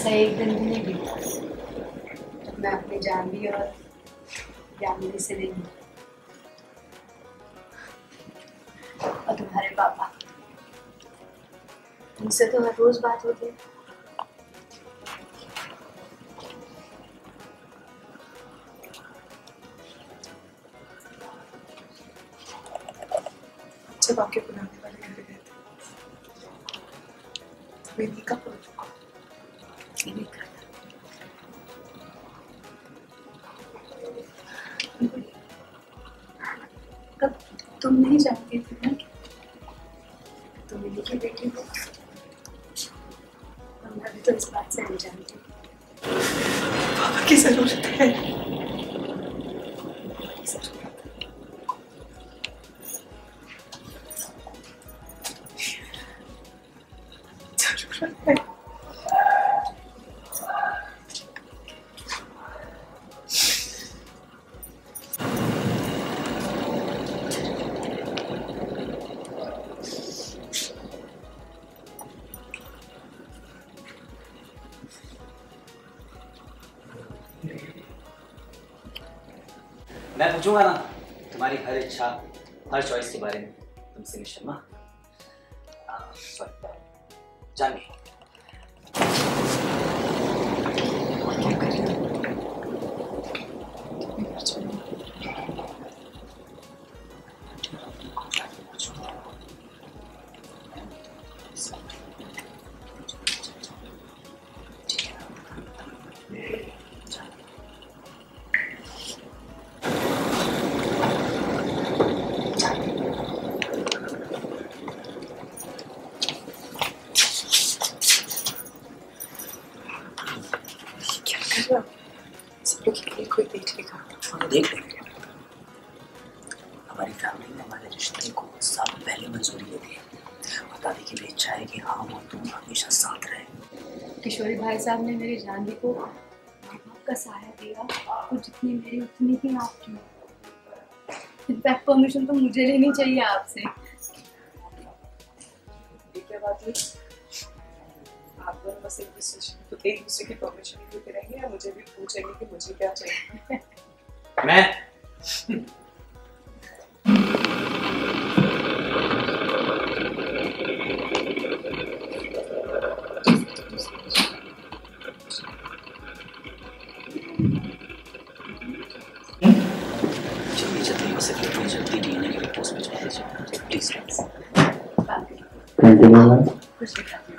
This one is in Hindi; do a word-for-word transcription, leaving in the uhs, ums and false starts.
ऐसा एक दिन भी नहीं बीता जब मैं अपनी जानवी और यामिनी से नहीं मिली। और तुम्हारे पापा, उनसे तो हर रोज बात होती है। जब आपके पुराने वाले घर गए थे मेरी कब हो चुका नहीं करना। कब तुम नहीं जानती थी ना कि तुम इन्हीं की बेटी हो, और मैं भी तो इस बात से नहीं जानती। पापा की जरूरत है। जरूरत है। मैं पूछूंगा ना तुम्हारी हर इच्छा, हर चॉइस के बारे में तुमसे मिस शर्मा। सॉरी जानवी। सब लोग के लिए कोई देख लेगा, हम देख लेंगे। हमारी फैमिली ने हमारे रिश्ते को साल पहले मंजूरी दे दी और दादी की भी इच्छा है कि हम और तुम हमेशा साथ रहे। किशोरी भाई साहब ने मेरी जानवी को माँ बाप का सहारा दिया, तो जितनी मेरी उतनी ही आपकी। इनफैक्ट परमिशन तो मुझे लेनी चाहिए आपसे। ये क्या बात हुई? आप दोनों बस एक दूसरे तो एक दूसरे की परमिशन लेते रहेंगे या मुझे भी पूछेंगे कि मुझे क्या चाहिए? मैं जल्दी जल्दी उसे कितनी जल्दी डीएनए की रिपोर्ट भिजवा दीजिए प्लीज। Thank you ma'am. खुश रहिए।